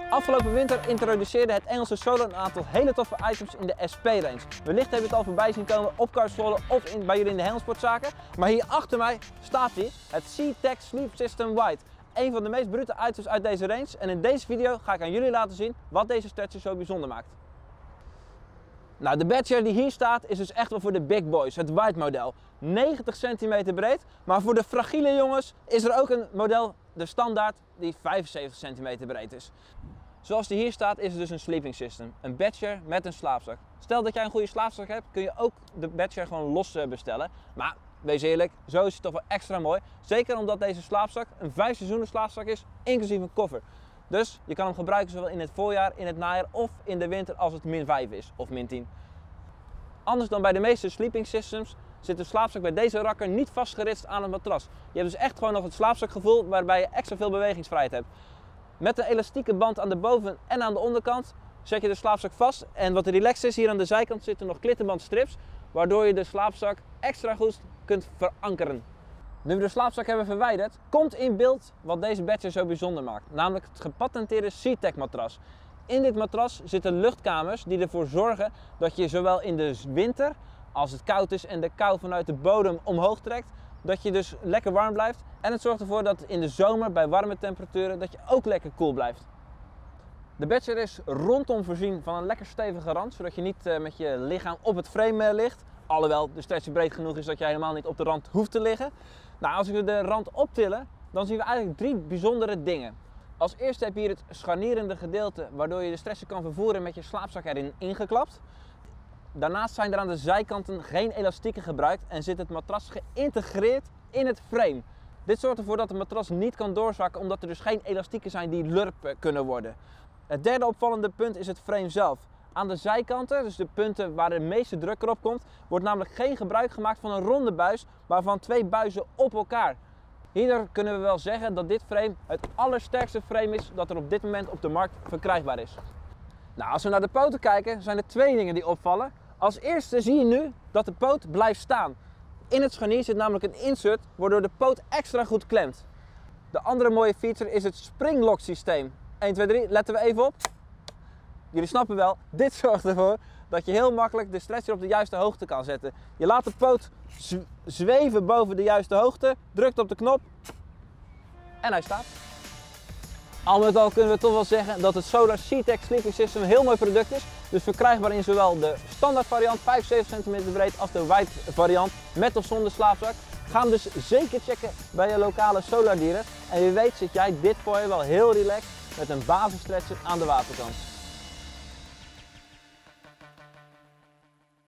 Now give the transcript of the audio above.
Afgelopen winter introduceerde het Engelse Solar een aantal hele toffe items in de SP-range. Wellicht heb je het al voorbij zien komen op Carswallen of bij jullie in de helmsportzaken. Maar hier achter mij staat hij, het SeaTac Sleep System White. Een van de meest brute items uit deze range. En in deze video ga ik aan jullie laten zien wat deze stretcher zo bijzonder maakt. Nou, de Badger die hier staat is dus echt wel voor de big boys, het white model. 90 centimeter breed, maar voor de fragiele jongens is er ook een model, de standaard, die 75 centimeter breed is. Zoals die hier staat is het dus een sleeping system, een Badger met een slaapzak. Stel dat jij een goede slaapzak hebt, kun je ook de Badger gewoon los bestellen. Maar wees eerlijk, zo is het toch wel extra mooi. Zeker omdat deze slaapzak een 5 seizoenen slaapzak is, inclusief een koffer. Dus je kan hem gebruiken zowel in het voorjaar, in het najaar of in de winter als het min 5 is of min 10. Anders dan bij de meeste sleeping systems zit de slaapzak bij deze rakker niet vastgeritst aan het matras. Je hebt dus echt gewoon nog het slaapzakgevoel waarbij je extra veel bewegingsvrijheid hebt. Met een elastieke band aan de boven- en aan de onderkant zet je de slaapzak vast. En wat relaxed is, hier aan de zijkant zitten nog klittenbandstrips, waardoor je de slaapzak extra goed kunt verankeren. Nu we de slaapzak hebben verwijderd, komt in beeld wat deze Badger zo bijzonder maakt. Namelijk het gepatenteerde SeaTac matras. In dit matras zitten luchtkamers die ervoor zorgen dat je zowel in de winter, als het koud is en de kou vanuit de bodem omhoog trekt, dat je dus lekker warm blijft. En het zorgt ervoor dat in de zomer bij warme temperaturen dat je ook lekker koel blijft. De Badger is rondom voorzien van een lekker stevige rand, zodat je niet met je lichaam op het frame ligt. Alhoewel de stretcher breed genoeg is dat je helemaal niet op de rand hoeft te liggen. Nou, als we de rand optillen, dan zien we eigenlijk drie bijzondere dingen. Als eerste heb je hier het scharnierende gedeelte, waardoor je de stretcher kan vervoeren met je slaapzak erin ingeklapt. Daarnaast zijn er aan de zijkanten geen elastieken gebruikt en zit het matras geïntegreerd in het frame. Dit zorgt ervoor dat het matras niet kan doorzakken, omdat er dus geen elastieken zijn die lurpen kunnen worden. Het derde opvallende punt is het frame zelf. Aan de zijkanten, dus de punten waar de meeste druk erop komt, wordt namelijk geen gebruik gemaakt van een ronde buis, maar van twee buizen op elkaar. Hierdoor kunnen we wel zeggen dat dit frame het allersterkste frame is dat er op dit moment op de markt verkrijgbaar is. Nou, als we naar de poten kijken, zijn er twee dingen die opvallen. Als eerste zie je nu dat de poot blijft staan. In het scharnier zit namelijk een insert, waardoor de poot extra goed klemt. De andere mooie feature is het springlock systeem. 1, 2, 3, letten we even op. Jullie snappen wel, dit zorgt ervoor dat je heel makkelijk de stretcher op de juiste hoogte kan zetten. Je laat de poot zweven boven de juiste hoogte, drukt op de knop en hij staat. Al met al kunnen we toch wel zeggen dat het Solar SeaTac Sleeping System een heel mooi product is. Dus verkrijgbaar in zowel de standaard variant 75 cm breed als de white variant met of zonder slaapzak. Ga hem dus zeker checken bij je lokale Solar dealer. En wie weet zit jij dit voor je wel heel relaxed met een basisstretcher aan de waterkant.